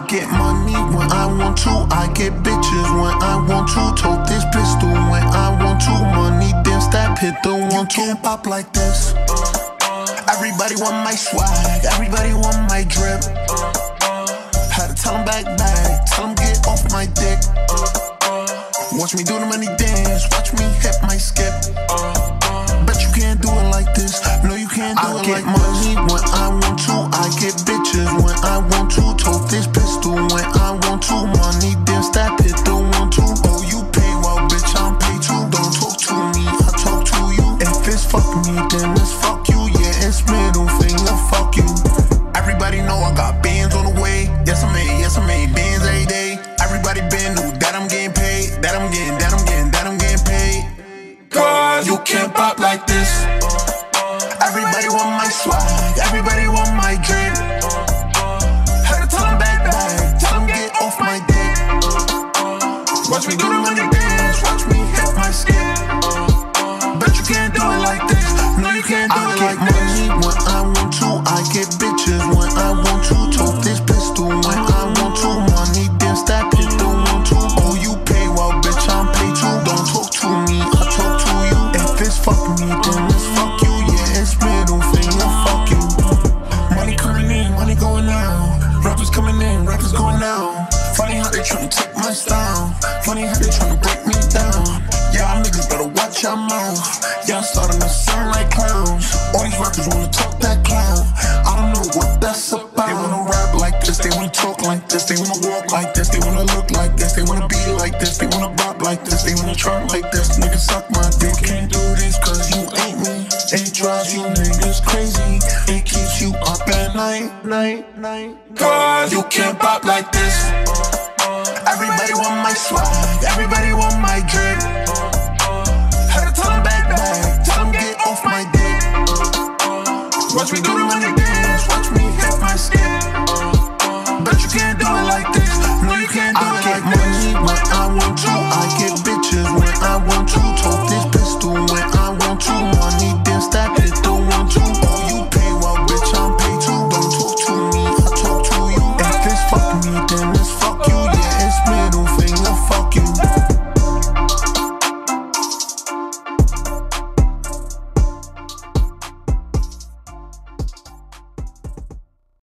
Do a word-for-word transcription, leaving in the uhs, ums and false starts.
get money when I want to. I get bitches when I want to. Tote this pistol when I want to. Money then stop, hit the one two. You can't pop like this. Everybody want my swag, everybody want my drip. Had to tell them back back, tell them get off my dick. Watch me do the money dance, watch me hit my skip. Bet you can't do it like this, no you can't do I it like this. I get money when I want to, I get bitches when I want to. Tote this pistol when I want to. Money then stop, hit the one two. Oh you pay well bitch, I'm paid too. Don't talk to me, I talk to you. If it's fuck me, then it's fuck you. Yeah, it's middle finger, fuck you. Everybody know I got bands on the way. Yes I made, yes I made bands every day. Everybody been knew that I'm getting paid. That I'm getting, that I'm getting, that I'm getting paid. Cause you can't pop like this. Everybody want my swag, everybody want my drip. Had to tell them back back, tell them get off my dick. Watch me do the money dance, watch me hit my skip. Bet you can't do it like this, no you can't do I it like this. I get money when I want to, I get bitches when I want to. Tote this pistol when I want to. Money then stop, hit the one two. Oh you pay well bitch, I'm paid too. Don't talk to me, I talk to you. If it's fuck me, then it's fuck you. Yeah, it's middle finger, fuck you. Money coming in, money going out. Rappers coming in, rappers going out. Funny how they tryna take my style. Funny how they tryna break me down. Y'all niggas better watch your mouth. Y'all starting to sound like clowns. All these rappers wanna talk that clown. I don't know what that's about. They wanna rap like this, they wanna talk like this. They wanna walk like this, they wanna look like this. They wanna be like this, they wanna bop like this. They wanna twerk like this, niggas suck my dick. You can't do this cause you ain't me. It drives you niggas crazy. It keeps you up at night, night, night. Cause you can't pop like this. Everybody want my swag, everybody want my drip. Had to tell them back back, tell them get off my dick. Watch me do the money dance, watch me hit my skip. Bet you can't do it like this, no you can't do I it like this. I get money when I want to, I